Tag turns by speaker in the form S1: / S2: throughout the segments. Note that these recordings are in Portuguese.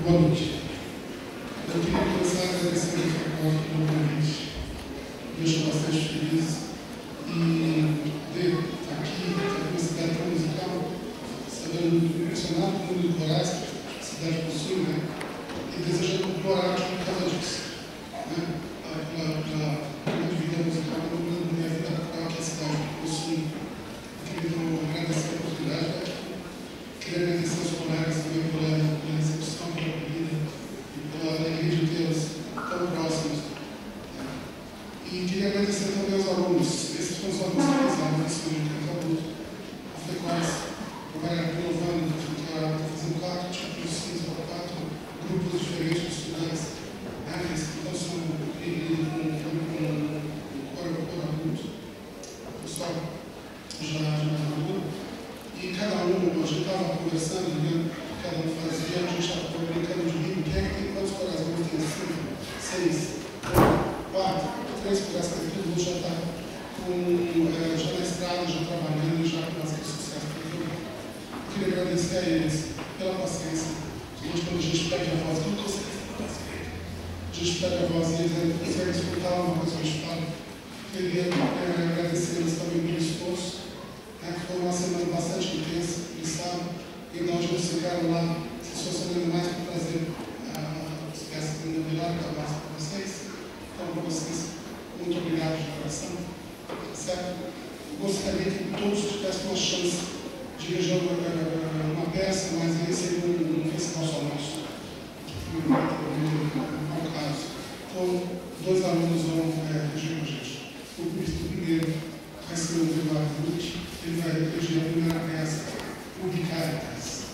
S1: Boa noite. Eu queria começar agradecendo a faculdade pelo convite. Me deixou bastante feliz. E ver aqui uma cidade tão musical, sabendo impressionado com o número de corais que a cidade possui, né? E desejando explorar aqui por causa disso. Né? Pela vida musical, pela minha vida cultural que a cidade possui. Eu queria agradecer a oportunidade. Queria agradecer aos colegas também pela recepção, pela acolhida e pela alegria de tê-los tão próximos. E queria agradecer também aos alunos. Esses são os alunos que fizeram isso no campo adulto. A frequência, vai renovando, está fazendo 4 tipos de 5 ou 4 grupos diferentes de estudantes. Então, são com coro adulto. O pessoal já maduro. E cada um, a gente estava conversando, né? Cada um fazia, a gente estava brincando de ritmo. Quem é que tem quantos corações? Tem 5, 6, 4, 3 corações, todo mundo já está já na estrada, já trabalhando, já com as redes sociais. Eu queria agradecer a eles pela paciência. Quando a gente perde a voz, tudo você a gente perde a voz e eles conseguem escutar uma coisa que a gente fala. Queria agradecer eles também pelo esforço. Que foi uma semana bastante intensa, eles sabem, e nós nos ficaram lá se esforçando mais para fazer as peças ainda melhor que para vocês. Então, para vocês, muito obrigado de coração. Certo? Eu gostaria que todos tivessem uma chance de reger uma peça, mas aí seria um festival só nosso. Não é o caso. Então, 2 alunos vão reger com a gente. O primeiro vai ser o Eduardo Ruth. Ele vai redigir a primeira peça, Publicaritas.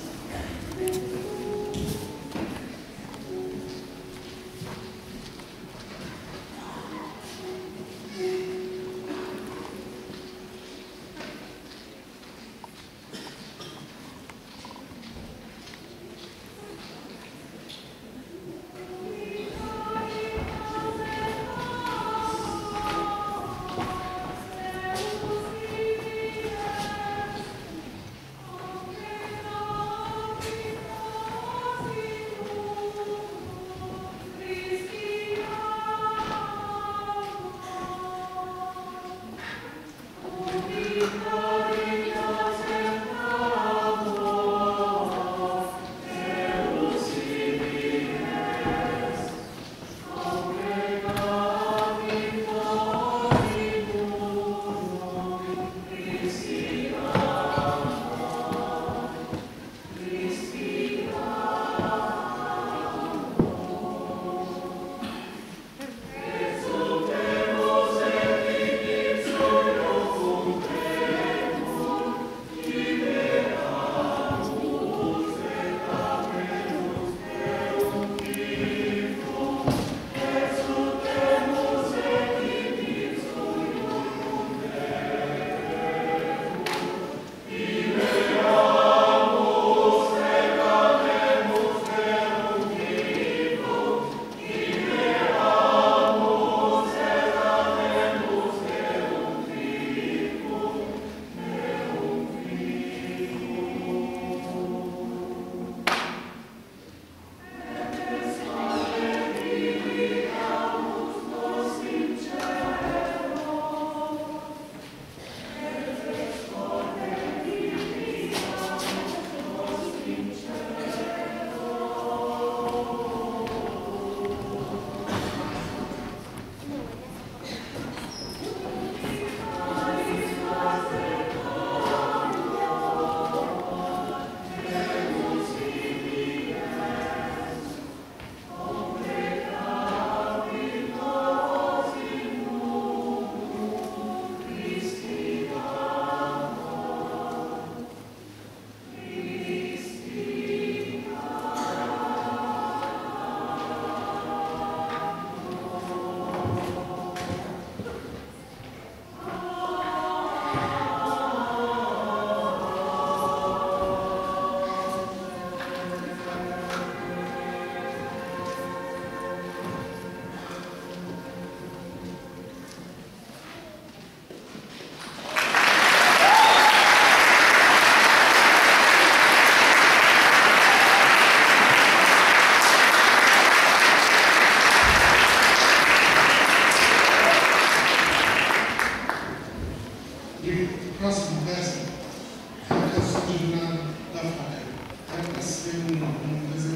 S1: próxima peça é a canção de Virada da Faca. Vai ser um